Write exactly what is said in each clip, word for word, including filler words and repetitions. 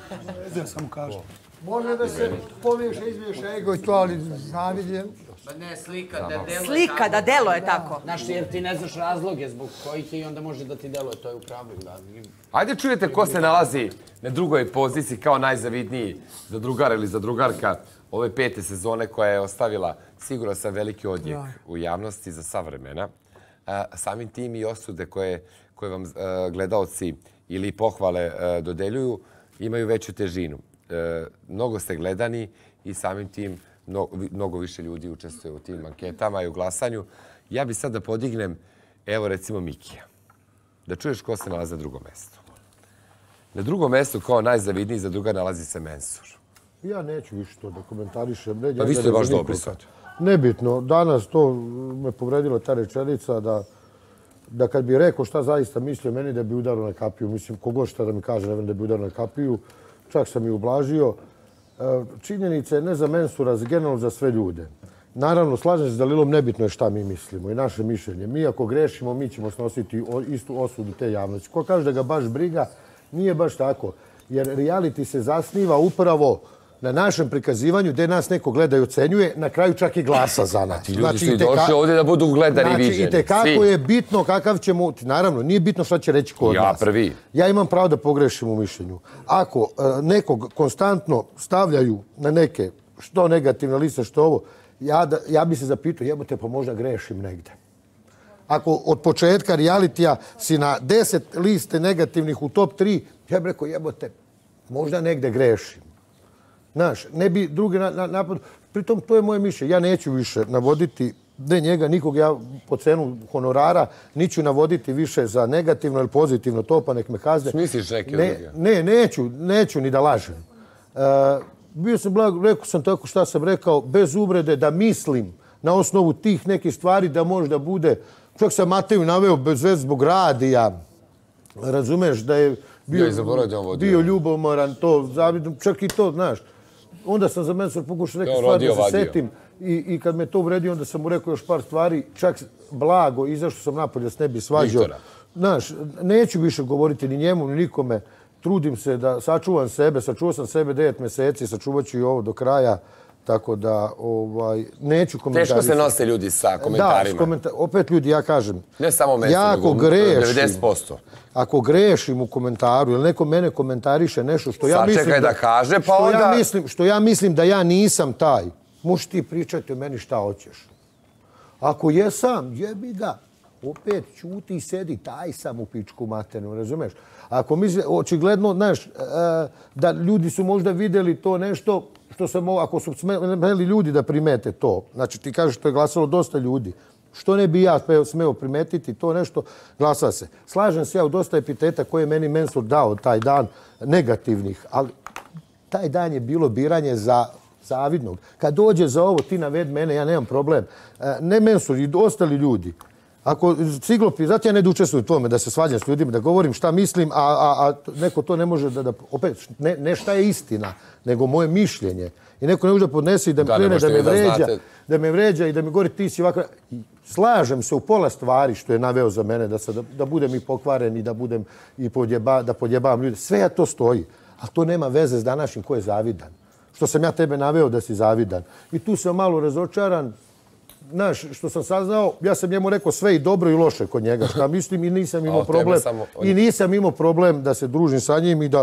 Ja samo kažem. Može da se poviješe, izviješe ego i to, ali zavidjem. Ma ne, slika da delo je Slika da delo je tako. Znaš, jer ti ne znaš razloge zbog kojih je i onda može da ti deluje, to je u pravu. Ajde čujete ko se nalazi na drugoj poziciji kao najzavidniji za drugara ili za drugarka ove pete sezone koja je ostavila sigurno sam veliki odjek u javnosti za sva vremena. Samim tim i osude koje vam gledaoci ili pohvale dodeljuju imaju veću težinu. Mnogo ste gledani i samim tim mnogo više ljudi učestvuje u tim anketama i u glasanju. Ja bih sad da podignem, evo recimo Mikija. Da čuješ ko se nalazi na drugom mjestu. Na drugom mjestu kao najzavidniji za druga nalazi se Mensur. Ja neću više to da komentarišem. Pa vi ste baš dobri sad. Nebitno. Danas to me povredilo ta rečenica da da kad bi rekao šta zaista mislio meni da bi udarao na kapiju. Mislim, kogod šta da mi kaže da bi udarao na kapiju. Čak sam i ublažio. Činjenica je ne za Mensura, generalno za sve ljude. Naravno, slažem se s Dalilom, nebitno je šta mi mislimo i naše mišljenje. Mi ako grešimo, mi ćemo snositi istu osudu te javnosti. Ko kaže da ga baš briga, nije baš tako. Jer reality se zasniva upravo na našem prikazivanju gdje nas neko gleda i ocenjuje, na kraju čak i glasa za nas. Ti ljudi su i došli ovdje da budu gledani i viđeni. Znači, i tekako je bitno kakav ćemo... Naravno, nije bitno šta će reći kod nas. Ja prvi. Ja imam pravo da pogrešim u mišljenju. Ako nekog konstantno stavljaju na neke što negativne liste, što ovo, ja bi se zapitao, jebote, pa možda grešim negde. Ako od početka realitija si na deset liste negativnih u top tri, ja bih rekao, jebote, možda negde grešim. Znaš, ne bi drugi napad... Pritom, to je moje mišljenje. Ja neću više navoditi ne njega, nikog ja po cenu honorara, niću navoditi više za negativno ili pozitivno to, pa nek me kazne. Smisliš neke od druge? Ne, neću, neću ni da lažem. Bio sam blag, rekao sam tako šta sam rekao, bez uvrede da mislim na osnovu tih nekih stvari da možda bude... Čak sam Mateju naveo bez veze zbog radija. Razumeš da je bio ljubomoran, to zavidno, čak i to, znaš. Onda sam za Mensur pokušao neke stvari da se setim i kad me to uvredio, onda sam mu rekao još par stvari, čak blago, izašao sam napolje da se ne bi svađao. Znaš, neću više govoriti ni njemu, ni nikome. Trudim se da sačuvam sebe, sačuvao sam sebe devet mjeseci, sačuvat ću i ovo do kraja. Tako da, neću komentarisati. Teško se nose ljudi sa komentarima. Da, opet ljudi, ja kažem. Ne samo Mensur, nego devedeset posto. Ako grešim u komentaru ili neko mene komentariše nešto što ja mislim... Sačekaj da kaže, pa onda... Što ja mislim da ja nisam taj, možeš ti pričati o meni šta hoćeš. Ako jesam, jebi ga. Opet ćuti i sedi, taj sam u pičku maternu, razumeš? Ako misli, očigledno, znaš, da ljudi su možda vidjeli to nešto što se mogu, ako su smeli ljudi da primete to, znači ti kažeš što je glasalo dosta ljudi, što ne bi ja smeo primetiti, to nešto glasa se. Slažem se ja u dosta epiteta koje je meni Mensur dao taj dan negativnih, ali taj dan je bilo biranje za zavidnog. Kad dođe za ovo, ti naved mene, ja nemam problem. Ne Mensur, i ostali ljudi. Ako ciglopi, zato ja ne da učestvujem u tome, da se svađam s ljudima, da govorim šta mislim, a neko to ne može da... Opet, ne šta je istina, nego moje mišljenje. I neko ne može da podnese i da mi krene, da me vređa, da me vređa i da mi govori ti si ovako... Slažem se u pola stvari što je naveo za mene, da budem i pokvaren i da budem i da podjebavam ljude. Sve ja to stoji, ali to nema veze s današnjim ko je zavidan. Što sam ja tebe naveo da si zavidan. I tu sam malo razočaran. Znaš, što sam saznao, ja sam njemu rekao sve i dobro i loše kod njega. Šta mislim i nisam imao problem. I nisam imao problem da se družim sa njim i da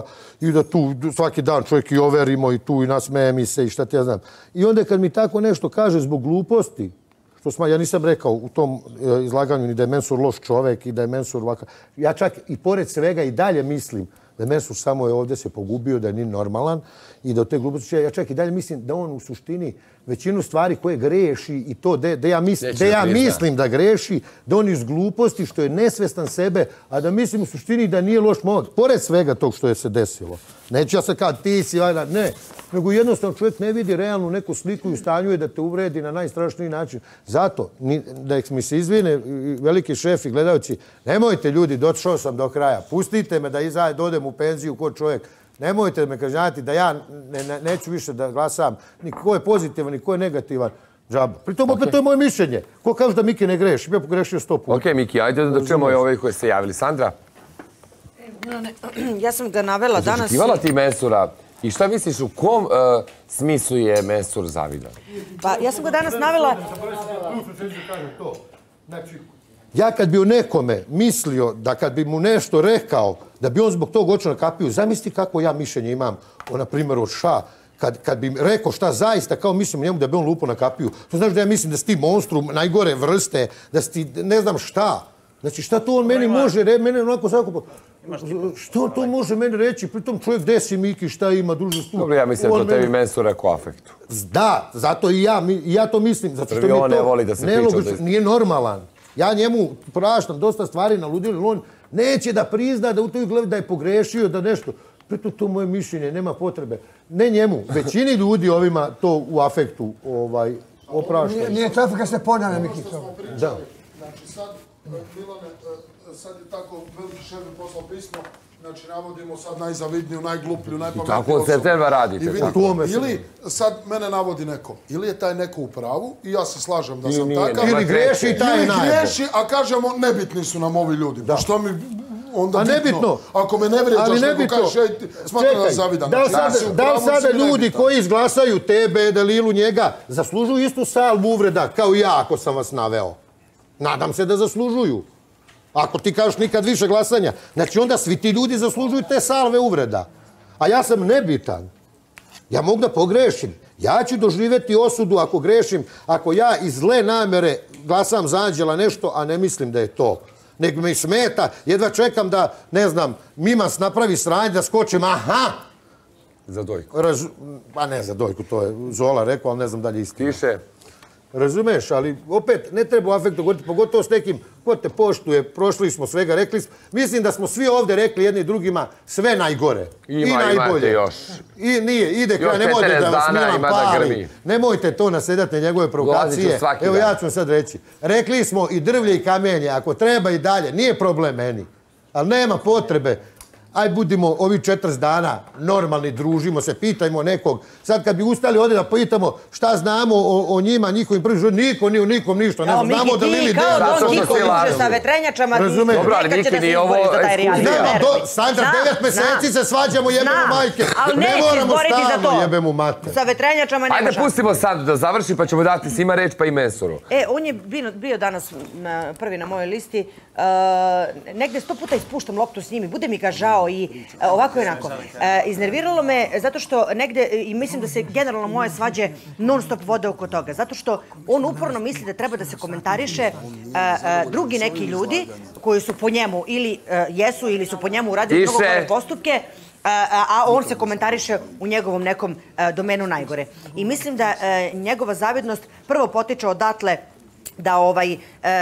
tu svaki dan čovjek i overimo i tu i nasmeje mi se i šta ti ja znam. I onda kad mi tako nešto kaže zbog gluposti, što smo, ja nisam rekao u tom izlaganju ni da je Mensur loš čovjek i da je Mensur ovakav. Ja čak i pored svega i dalje mislim da je Mensur samo je ovdje se pogubio, da je nije normalan i da od te gluposti, ja čak i dalje mislim da on u suštini većinu stvari koje greši i to da ja mislim da greši, da on iz gluposti što je nesvestan sebe, a da mislim u suštini da nije loš momak. Pored svega tog što je se desilo. Neću ja se kao ti si, ne. Nego jednostavno čovjek ne vidi realnu neku sliku i u stanju je da te uvredi na najstrašniji način. Zato, da mi se izvine veliki šef i gledalci, nemojte ljudi, došao sam do kraja, pustite me da izađem, dodem u penziju ko čovjek. Nemojte me kažnjavati da ja neću više da glasam ni ko je pozitivan, ni ko je negativan. Džaba. Pritom opet to je moje mišljenje. Ko kaže da Miki ne greši? Ja pogrešio sto puta. Ok, Miki, ajde da čujemo i ove koje se javili. Sandra? Ja sam ga navela danas... Očekivala ti Mensura i šta misliš u kom smislu je Mensur zavidan? Pa ja sam ga danas navela... Ja kad bi u nekome mislio da kad bi mu nešto rekao, da bi on zbog tog očeo na kapiju, zamisli kako ja mišljenje imam, o, na primjer, od Ša, kad, kad bi rekao šta zaista, kao mislim njemu da bi on lupo na kapiju. To znaš da ja mislim da si ti monstrum najgore vrste, da si ti ne znam šta. Znači šta to on meni može, re, mene onako svako... Što to može meni reći? Pritom čovjek desi Miki, šta ima, druže stu. Dobro, ja mislim da to tebi Mensur rekao afektu. Da, zato i ja, i ja to mislim. Zato Prvi on ne voli da se priča. Nije normalan. Ja njemu praštam dosta stvari na ludilu, on neće da prizna da u toj glavi da je pogrešio, da nešto. Pritom to moje mišljenje, nema potrebe. Ne njemu, većini ljudi ovima to u afektu ovaj, opraštaju. Nije to afekt kad se ponavlja, Miki. Da. Znači sad, Milane, sad je tako veliki šef mi poslao pismo, znači navodimo sad najzavidniju, najgluplju, najpametniju osobu. Tako od septembra radite. Ili sad mene navodi neko, ili je taj neko u pravu i ja se slažem da sam takav. Ili greši i taj je najbolj. Ili greši, a kažemo nebitni su nam ovi ljudi. Pa što mi onda a nebitno. Ako me ne vrijeđaš, nego kažeš, ej, smatram da zavidan. Da li sada, da li sada ljudi koji izglasaju tebe, Delilu, njega, zaslužuju istu salvu uvreda kao ja ako sam vas naveo? Nadam se da zaslužuju. Ako ti kažeš nikad više glasanja, znači onda svi ti ljudi zaslužuju te salve uvreda. A ja sam nebitan. Ja mogu da pogrešim. Ja ću doživjeti osudu ako grešim, ako ja iz zle namere glasam za Anđela nešto, a ne mislim da je to. Nego me smeta, jedva čekam da, ne znam, Mimas napravi sranje, da skočim, aha! Za dojku. Raz... A ne za dojku, to je Zola rekao, ali ne znam da li je istina. Tiše. Razumeš, ali opet ne treba u afektu govoriti, pogotovo s nekim ko te poštuje, prošli smo svega, rekli smo. Mislim da smo svi ovdje rekli jedni drugima sve najgore. Ima, i najbolje. imate još. I nije, ide kraj, nemojte da vas Milan pali. Nemojte to nasedati na njegove provokacije. Evo ja ću vam sad reći. Rekli smo i drvlje i kamenje, ako treba i dalje, nije problem meni. Ali nema potrebe. Aj budimo ovi četrdeset dana normalni, družimo se, pitajmo nekog. Sad kad bi ustali ovdje da pitamo šta znamo o, o njima, njihovim prvim životima, niko nije u nikom ništa. Ne znam, znamo da Lili Dela. Kao Don Kiko uđe sa vetrenjačama. Razumem. Dobro, ali Miki nije ovo ekskluzija. Sandra, devet meseci se svađamo, jebemo majke. Ali ne moramo stalno jebemo mate. Sa vetrenjačama nema Ajde, pustimo sad da završi pa ćemo dati svima reč pa i Mensuru. E, on je bio danas prvi na mojoj listi. Negde sto puta ispuštam loptu s njim i bude mi ga žao i ovako i onako. Iznerviralo me zato što negde, i mislim da se generalno moje svađe non stop vode oko toga, zato što on uporno misli da treba da se komentariše drugi neki ljudi koji su po njemu ili jesu ili su po njemu uradili mnogo gore postupke, a on se komentariše u njegovom nekom domenu najgore. I mislim da njegova zavidnost prvo potiče odatle da ovaj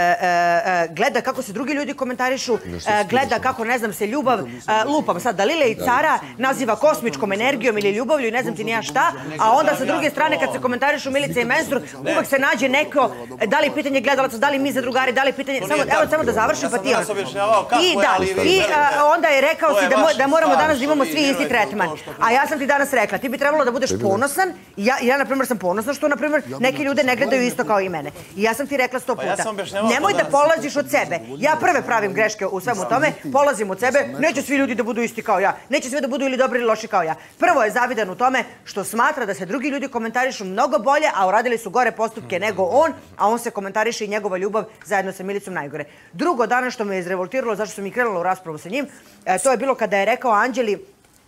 gleda kako se drugi ljudi komentarišu, gleda kako, ne znam, se ljubav, lupam sad, da Lile i Cara naziva kosmičkom energijom ili ljubavlju i ne znam ti nija šta, a onda sa druge strane kad se komentarišu Milica i Mensur, uvek se nađe neko, da li pitanje gledalaca, da li mi za drugari, da li pitanje, evo samo da završim pa ti on. I da, i onda je rekao si da moramo danas da imamo svi isti tretman. A ja sam ti danas rekla, ti bi trebalo da budeš ponosan, ja na primjer sam ponosna što na primjer neki ljude ne gledaju isto kao i mene. I ja sam ti rekla sto puta, nemoj da polaziš od sebe. Ja prve pravim greške u svemu tome, polazim od sebe, neće svi ljudi da budu isti kao ja, neće svi da budu ili dobri ili loši kao ja. Prvo je zavidan u tome što smatra da se drugi ljudi komentarišu mnogo bolje, a uradili su gore postupke nego on, a on se komentariše i njegova ljubav zajedno sa Milicom najgore. Drugo, danas što me je izrevoltiralo, zašto sam i krenula u raspravu sa njim, to je bilo kada je rekao Anđeli,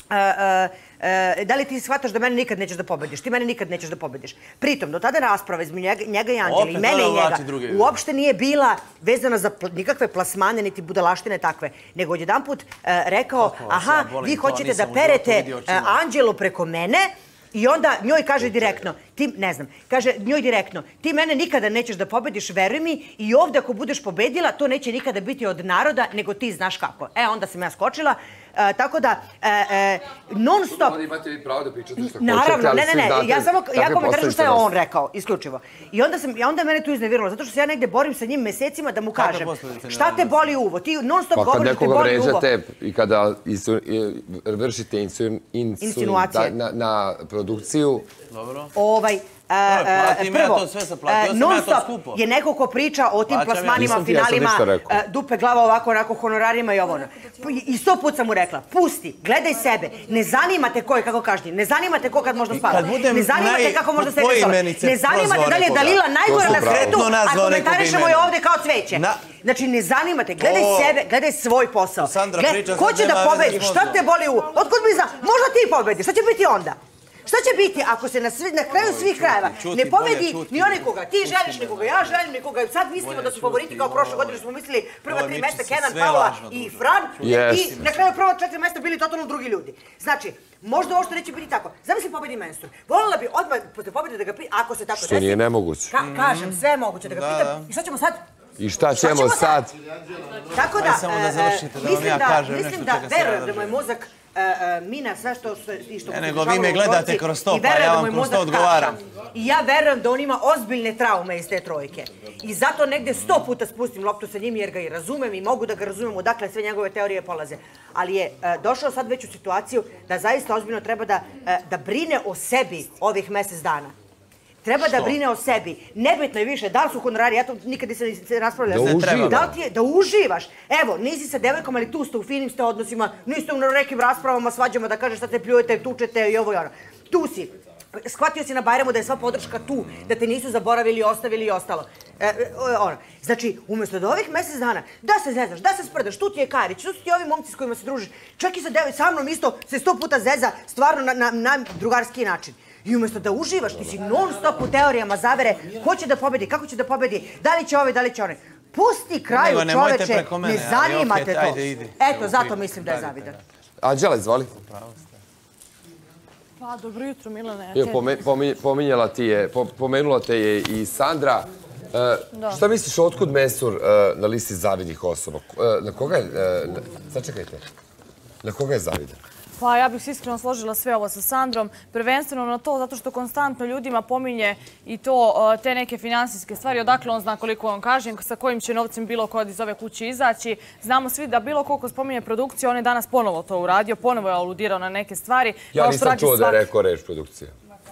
da li ti shvataš da mene nikad nećeš da pobediš? Ti mene nikad nećeš da pobediš. Pritom, do tada rasprava između njega i Anđeli, i mene i njega, uopšte nije bila vezana za nikakve plasmane, niti budalaštine takve, nego odjedan put rekao, aha, vi hoćete da perete Anđelu preko mene, i onda njoj kaže direktno, ti, ne znam, kaže njoj direktno, ti mene nikada nećeš da pobediš, veruj mi, i ovdje ako budeš pobedila, to neće nikada biti od naroda, nego ti znaš kako. E, onda sam ja skočila, tako da, non stop... Imate vi pravo da pričate što hoćete, naravno, ne, ne, ne, ja samo, ja komentarišem šta je on rekao, isključivo. I onda sam, onda je mene tu iznerviralo, zato što se ja negde borim sa njim mesecima da mu kažem, šta te boli uvo, ti non stop govoriš da te boli uvo. Pa kad nekoga vređate i kada vršite insinuacije na produkciju... Ovaj, Platim ja to sve sam platio, sam ja to skupo. Je neko ko priča o tim plasmanima, finalima, dupe glava ovako, onako, honorarima i ovo ono. I sto put sam mu rekla, pusti, gledaj sebe, ne zanima te ko je kako kažnji, ne zanima te ko kad možda spava, ne zanima te kako možda sebe zove, ne zanima te da li je Dalila najgora na svetu, a komentarišemo je ovde kao cveće. Znači, ne zanima te, gledaj sebe, gledaj svoj posao. Ko će da pobedi, šta te boli u... Otkud mi zna, možda ti pobedi, šta će biti onda? Šta će biti ako se na kraju svih krajeva ne pobedi ni onaj koga ti želiš, nikoga ja želim, nikoga sad mislimo da su favoriti kao prošle godine smo mislili prva tri mesta Kenan, Paula i Fran i na kraju prva četiri mesta bili totalno drugi ljudi. Znači, možda ovo što neće biti tako. Zamisli pobedi Mensur. Voljela bi odmah posle pobede da ga pitam, ako se tako desi. Što nije nemoguće. Kažem, sve je moguće da ga pitam. I šta ćemo sad? I šta ćemo sad? Tako da, mislim da, verujem da moj mozak mina sve što što nego vi me gledate kroz to, pa ja vam kroz to odgovaram. I ja verujem da on ima ozbiljne traume iz te trojke. I zato negde sto puta spustim loptu sa njim jer ga i razumem i mogu da ga razumem odakle sve njegove teorije polaze. Ali je došao sad već u situaciju da zaista ozbiljno treba da brine o sebi ovih mesec dana. Treba da brine o sebi. Nebitno je više, da li su honorari, ja to nikad nisam se raspravljala. Da uživaš. Da li ti je, da uživaš. Evo, nisi sa devojkom, ali tu ste u finim ste odnosima, niste u nekim raspravama, svađama da kažeš šta te pljujete, tučete i ovo i ono. Tu si. Shvatio si na Bajramu da je sva podrška tu, da te nisu zaboravili, ostavili i ostalo. Znači, umjesto da ovih mesec dana, da se zezaš, da se sprdaš, tu ti je Karić, tu su ti ovi momci s kojima se družiš, čak i sa devoj, sa mnom isto se sto puta zeza, stvarno na drugarski način. I umjesto da uživaš, ti si non stop u teorijama zavere, ko će da pobedi, kako će da pobedi, da li će ovaj, da li će onaj. Pusti kraju čoveče, ne zanima te to. Eto, zato mislim da je zavidan. Anđela, izvoli. Pa, dobro jutro, Milane. Pominjala ti je, pomenula te je i Sandra. Šta misliš, otkud Mensur na listi zavidnih osoba? Na koga je, sačekajte, na koga je zavidan? Pa ja bih se iskreno složila sve ovo sa Sandrom, prvenstveno na to zato što konstantno ljudima pominje i to te neke finansijske stvari, odakle on zna koliko on kaže, sa kojim će novcem bilo ko iz ove kuće izaći. Znamo svi da bilo koliko spominje produkciju, on je danas ponovo to uradio, ponovo je aludirao na neke stvari. Ja nisam čuo da je rekao reč produkcija.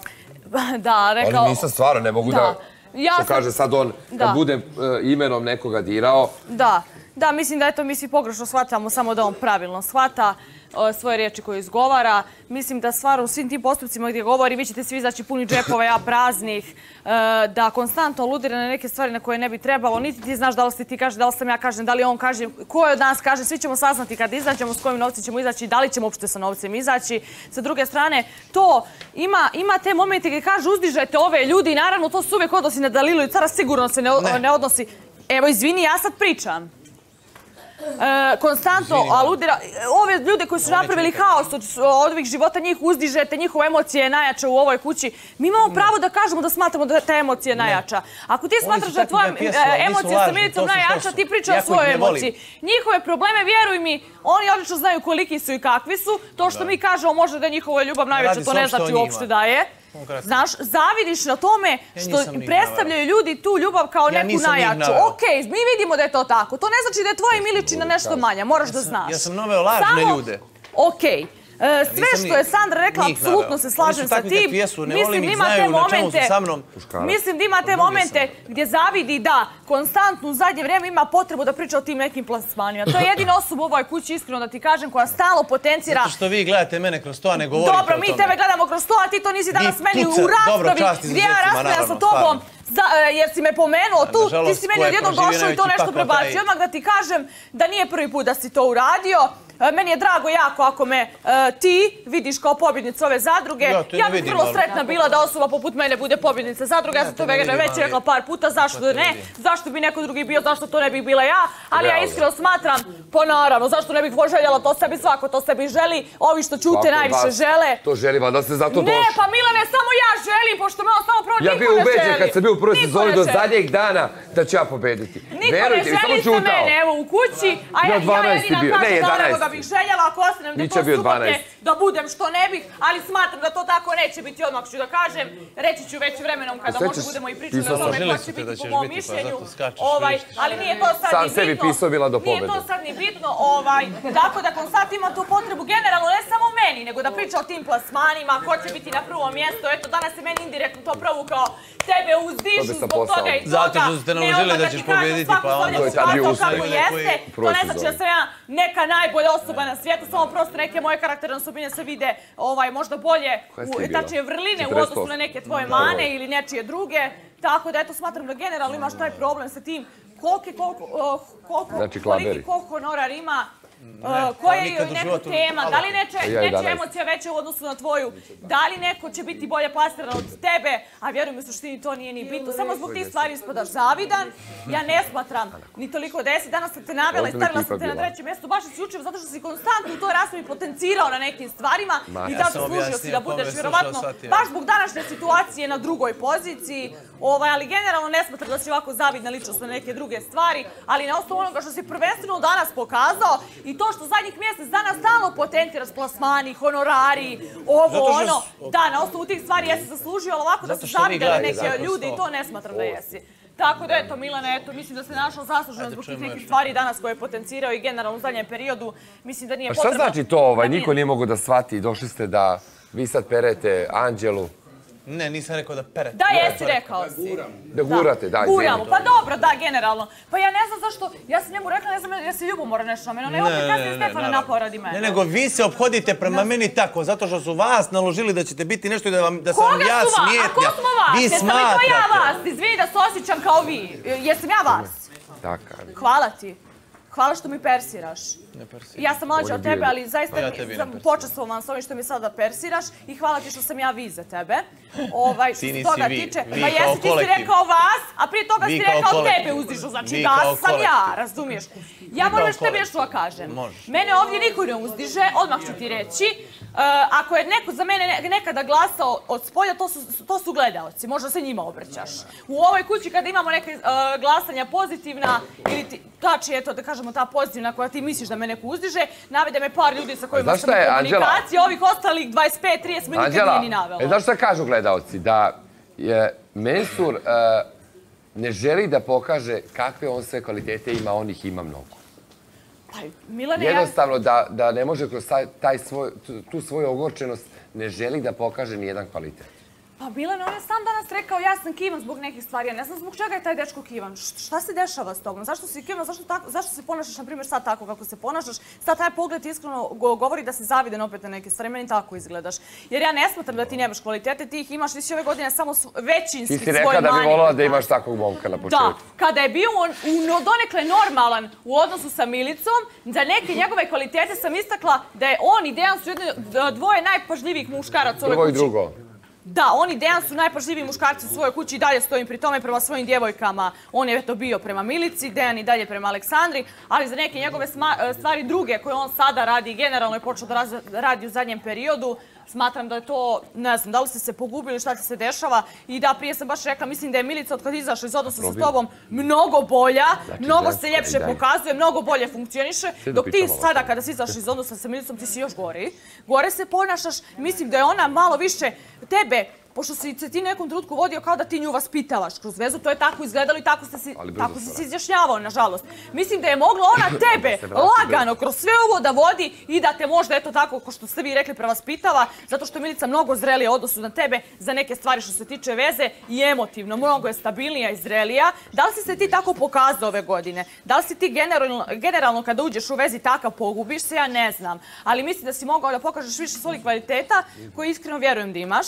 Da, rekao... Ali nisam stvarno, ne mogu da... Što kaže sad on, kad bude imenom nekoga dirao... Da, da, mislim da eto mi svi pogrešno shvatamo, samo da on pravilno shvata svoje riječi koje izgovara. Mislim da stvarno u svim tim postupcima gdje govori, vi ćete svi izaći puni džepova, ja praznih, da konstantno aludira na neke stvari na koje ne bi trebalo. Niti ti znaš da li si ti kaže, da li sam ja kažem, da li on kaže, ko je od nas kaže, svi ćemo saznati kad izađemo, s kojim novcem ćemo izaći, da li ćemo uopšte sa novcem izaći. Sa druge strane, to ima te momente gdje kaže uzdižete ove ljudi i naravno to se uvijek odnosi na Dalilu i Cara, sigurno se ne odnosi. Evo, izvini, ja sad pričam. Konstantno aludira, ove ljude koji su napravili haos od ovih života, njih uzdižete, njihove emocije je najjača u ovoj kući. Mi imamo pravo da kažemo da smatramo da je ta emocija najjača. Ako ti smatraš da je tvoja emocija sa Milicom najjača, ti pričaj o svojoj emociji. Njihove probleme, vjeruj mi, oni odlično znaju koliki su i kakvi su. To što mi kažemo možda da je njihova ljubav najveća, to ne znači uopšte da je. Znaš, zavidiš na tome što predstavljaju ljudi tu ljubav kao neku najjaču. Okej, mi vidimo da je to tako. To ne znači da je tvoja Miličina nešto manja, moraš da znaš. Ja sam naveo lažne ljude. Okej. Sve što je Sandra rekla, apsolutno se slažem sa tim. Mislim da ima te momente, mislim da ima te momente gdje zavidi da konstantno u zadnje vrijeme ima potrebu da priča o tim nekim plasmanima. To je jedina osoba u ovoj kući, iskreno da ti kažem, koja stalno potencira... Zato što vi gledate mene kroz to, a ne govorite o tome. Dobro, mi tebe gledamo kroz to, a ti to nisi danas meni u raspravi gdje ja raspravljam sa tobom. Jer si me pomenuo tu, ti si meni odjednom došao i to nešto prebacio. Odmah da ti kažem da nije prvi put da si to uradio. Meni je drago jako ako me ti vidiš kao pobjednica ove zadruge. Ja bih vrlo sretna bila da osoba poput mene bude pobjednica zadruge. Ja sam to već rekla par puta, zašto ne? Zašto bi neko drugi bio, zašto to ne bih bila ja? Ali ja iskreno smatram, pa naravno, zašto ne bih željela to sebi, svako to sebi želi. Ovi što ćute najviše žele. To želi, da ste zato došli. Ne, pa Milane, samo ja želim, pošto me ovo samo prvo niko ne želi. Ja bio ubeđen kad sam bio u prvoj sezoni do zadnjeg dana da ću ja pobediti. Niko ne želi sa mene, evo u kući, a ja jedina kažem da ne mogu ga bih željela ako ostanem do to subote da budem što ne bih, ali smatram da to tako neće biti, odmah ću da kažem. Reći ću već vremenom kada možda budemo i pričali o tome ko će biti po mom mišljenju. Ali nije to sad ni bitno. Sam sebi pisao bila do pobede. Nije to sad ni bitno. Tako da Konstant ima tu potrebu generalno, ne samo meni, nego da priča o tim plasmanima, ko će biti na prvom mjestu. Eto, danas je meni indirektno to provukao, tebe uzdišu zbog toga i toga. Zato što ste naložili da ćeš pobjediti, pa onda je sad bio kako jeste. To ne znači da sam ja neka najbolja osoba na svijetu, samo prosto neke moje karakterne osobine se vide možda bolje, tačnije vrline u odnosu na neke tvoje mane ili nečije druge. Tako da eto, smatram da generalno imaš taj problem sa tim koliko honorar ima, koja je joj neka tema, da li nečija emocija veća u odnosu na tvoju, da li neko će biti bolje plasiran od tebe, a vjerujem u suštini to nije ni bitno. Samo zbog tih stvari ispadaš zavidan. Ja ne smatram ni toliko desi. Danas sam te navela i stavila sam te na trećem mjestu baš iz jučer, zato što si konstantno u toj raspravi potencirao na nekim stvarima i da zaslužio si da budeš vjerovatno baš zbog današnje situacije na drugoj poziciji. Ali generalno ne smatram da si ovako zavidna ličnost na neke druge stvari, ali na osnovu onoga što si prvenstveno danas pokazao i to što zadnjih mjesec dana stalno potentiraš plasmani, honorari, ovo, ono. Da, na osnovu tih stvari jesi zaslužio, ali ovako da se zavidjeli neke ljudi i to ne smatram da jesi. Tako da eto, Milane, eto, mislim da se našao zasluženo zbog tih nekih stvari danas koje je potencirao i generalno u zadnjem periodu. Mislim da nije potrebno... Šta znači to? Niko nije mogo da shvati. Došli ste da vi sad perete Anđelu. Ne, nisam rekao da perete. Da, jesi rekao si. Da gurate, da. Guramo, pa dobro, da, generalno. Pa ja ne znam zašto, ja sam njemu rekla, ne znam, ja si ljubomora nešto na mene. Ona je opet kasnije Stefana napao radi mene. Ne, nego vi se obhodite prema meni tako, zato što su vas naložili da ćete biti nešto i da sam vam ja smijetnja. Koga su vas? Vi smatrate. Jesam li to ja vas? Izvini da se osjećam kao vi. Jesam ja vas? Tako. Hvala ti. Hvala što mi persiraš. Ja sam mlađa od tebe, ali zaista sam počastvovan s ovim što mi sada persiraš i hvala ti što sam ja vi za tebe. Ti nisi vi, vi pa jesi, ti si rekao vas, a prije toga si rekao tebe uzdižu. Znači vas sam ja, razumiješ? Ja moram još tebi nešto da kažem. Mene ovdje niko ne uzdiže, odmah ću ti reći. Ako je neko za mene nekada glasao od spolja, to su gledaoci. Možda se njima obraćaš. U ovoj kući kada imamo neke glasanja pozitivna ili tači, eto da kažemo ta pozitivna koja ti misliš da me neko uzdiže, navede me par ljudi sa kojima sam u komunikaciji, ovih ostalih dvadeset pet trideset me nikad nije ni navelo. Anđela, znaš šta kažu gledaoci? Da Mensur ne želi da pokaže kakve on sve kvalitete ima, on ih ima mnogo. Jednostavno da ne može kroz tu svoju ogorčenost ne želi da pokaže nijedan kvalitet. Pa Milane, on je sam danas rekao ja sam kivan zbog nekih stvari. Ja ne znam zbog čega je taj dečko kivan. Šta se dešava s tobom? Zašto si kivan? Zašto se ponašaš, na primjer, sad tako kako se ponašaš? Sad taj pogled iskreno govori da si zaviden opet na neke stvari. Meni tako izgledaš. Jer ja ne smatram da ti nemaš kvalitete. Ti ih imaš, ti si ove godine samo većinski svoj mani. Ti si rekla da bi volila da imaš takvog momka na početku. Da. Kada je bio on donekle normalan u odnosu sa Milicom, za neke njegove kvalitete sam istakla da je on i Dejan su dvoje najpažljivijih muškaraca ove kući. Prvo i drugo. Da, on i Dejan su najpažljiviji muškarci u svojoj kući i dalje stojim pri tome prema svojim djevojkama. On je to bio prema Milici, Dejan i dalje prema Aleksandri, ali za neke njegove stvari druge koje on sada radi i generalno je počeo da radi u zadnjem periodu, smatram da je to, ne znam, da li ste se pogubili, šta ti se dešava. I da, prije sam baš rekla, mislim da je Milica od kad izašla iz odnosa sa tobom mnogo bolja, mnogo se ljepše pokazuje, mnogo bolje funkcioniše, dok ti sada kada si izašla iz odnosa sa Milicom ti si još gori. Gore se ponašaš, mislim da je ona malo više tebe, pošto si se ti nekom trenutku vodio kao da ti nju vaspitavaš kroz vezu, to je tako izgledalo i tako si se izjašnjavao, nažalost. Mislim da je mogla ona tebe lagano kroz sve ovo da vodi i da te možda, eto tako, ko što ste vi rekli, prevaspitava, zato što je Milica mnogo zrelija u odnosu na tebe za neke stvari što se tiče veze i emotivno, mnogo je stabilnija i zrelija. Da li si se ti tako pokazao ove godine? Da li si ti generalno kada uđeš u vezi takav pogubiš se? Ja ne znam. Ali mislim da si mogao da pokažeš više svojih kvaliteta koje iskreno vjerujem da imaš.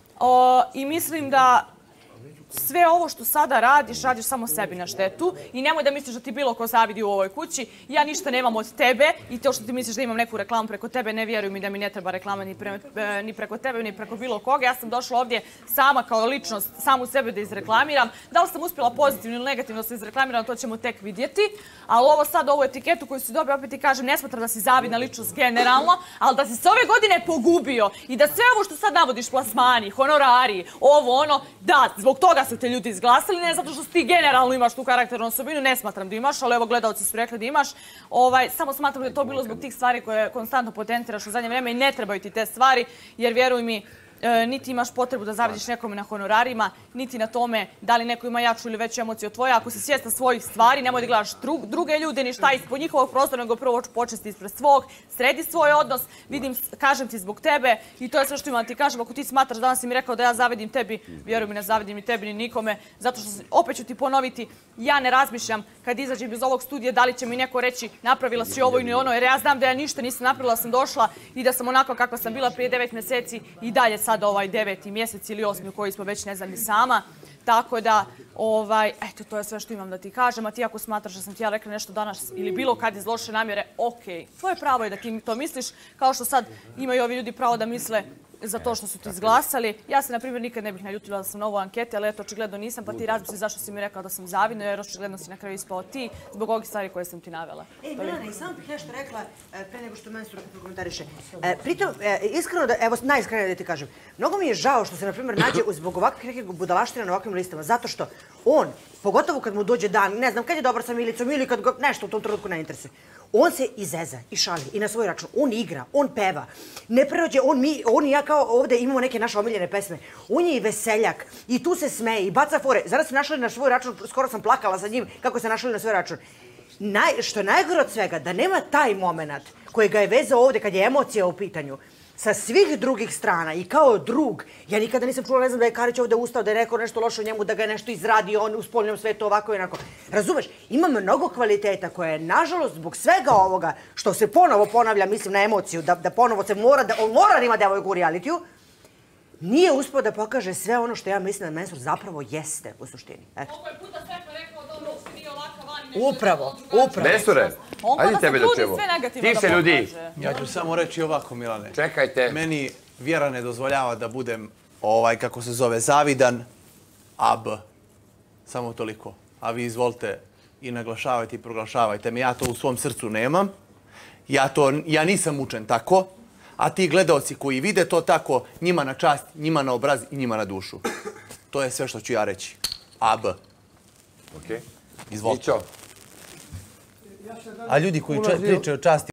I mislim da sve ovo što sada radiš, radiš samo sebi na štetu i nemoj da misliš da ti bilo ko zavidi u ovoj kući. Ja ništa nemam od tebe i to što ti misliš da imam neku reklamu preko tebe, ne vjeruj mi da mi ne treba reklama ni preko tebe, ni preko bilo koga. Ja sam došla ovdje sama kao ličnost, samu sebe da izreklamiram. Da li sam uspjela pozitivno ili negativno se izreklamiram, to ćemo tek vidjeti. Ali ovo sad, ovu etiketu koju si dobio, opet ti kažem, ne smatram da si zavidna ličnost generalno, ali da si se ove godine pogubio i da sve ovo što sad navodiš, plasmani, honorari, ovo, ono, da, zbog toga toga su te ljudi izglasali, ne zato što ti generalno imaš tu karakternu osobinu, ne smatram da imaš, ali evo gledalci su rekli da imaš. Ovaj, samo smatram da je to bilo zbog tih stvari koje konstantno potentiraš u zadnje vreme i ne trebaju ti te stvari, jer vjeruj mi, E, niti imaš potrebu da zavidiš nekome na honorarima, niti na tome da li neko ima jaču ili veću emociju od tvoje. Ako si svjestan svojih stvari, nemoj da gledaš dru, druge ljude ni šta ispod njihovog prostora, nego prvo počesti ispred svog, sredi svoj odnos, vidim, kažem ti zbog tebe i to je sve što imam ti kažem. Ako ti smatraš, danas si mi rekao da ja zavidim tebi, vjeruj mi, ne zavidim ni tebi ni nikome, zato što, opet ću ti ponoviti, ja ne razmišljam kad izađem iz ovog studija da li će mi neko reći napravila si ovo ili ono, jer ja znam da ja ništa nisam napravila, sam došla i da sam onako kakva sam bila prije devet mjeseci i dalje sad ovaj deveti mjesec ili osmi u koji smo već ne znam ni sama. Tako da, ovaj, eto, to je sve što imam da ti kažem. A ti ako smatraš da sam ti ja rekla nešto danas ili bilo kad iz loše namjere, okej. Tvoje pravo je da ti to misliš, kao što sad imaju ovi ljudi pravo da misle za to što su ti izglasali. Ja se, na primjer, nikad ne bih naljutila da sam na ovoj anketi, ali eto, očigledno nisam, pa ti razmisli zašto si mi rekao da sam zavidna, jer očigledno si na kraju ispao ti zbog ovih stvari koje sam ti navela. Ej, Milana, i samo bih nešto rekla pre nego što Mensur prokomentariše. Pritom, iskreno, da, evo, najiskrenije da ti kažem, mnogo mi je žao što se, na primjer, nađe zbog ovakvih nekih budalaština na ovakvim listama, zato što on, pogotovo kad mu dođe dan, ne znam, kad je dobar sa Milicom ili kad ga nešto u tom trenutku ne interesuje, on se izeza i šali i na svoj račun. On igra, on peva. Ne prerođe, on, mi, on i ja kao ovdje imamo neke naše omiljene pesme. On je i veseljak i tu se smeje i baca fore. Zaraz se našli na svoj račun, skoro sam plakala za njim kako se našli na svoj račun. Naj, što je najgore od svega, da nema taj moment koji ga je vezao ovdje kad je emocija u pitanju, sa svih drugih strana i kao drug. Ja nikada nisam čula, ne znam, da je Karić ovdje ustao, da je rekao nešto loše o njemu, da ga je nešto izradio, on u spoljnom svetu ovako i onako. Razumeš? Ima mnogo kvaliteta koje je, nažalost, zbog svega ovoga, što se ponovo ponavlja, mislim na emociju, da, da ponovo se mora, da on mora da ima devojku u realitiju, nije uspio da pokaže sve ono što ja mislim da Mensur zapravo jeste u suštini. Eto. Ovo je puta Stefa rekao da on uopšte nije ovakav vani. Upravo, upravo. Mensure, ajde tebe da čujemo. Tiše ljudi. Ja ću samo reći ovako, Milane. Čekajte. Meni vjera ne dozvoljava da budem, ovaj, kako se zove, zavidan, a b. Samo toliko. A vi izvolite i naglašavajte i proglašavajte me. Ja to u svom srcu nemam. Ja, to, ja nisam učen tako. A ti gledaoci koji vide to tako, njima na čast, njima na obraz i njima na dušu. To je sve što ću ja reći. A b. Okej. Izvolite. Mićo. A ljudi koji pričaju o časti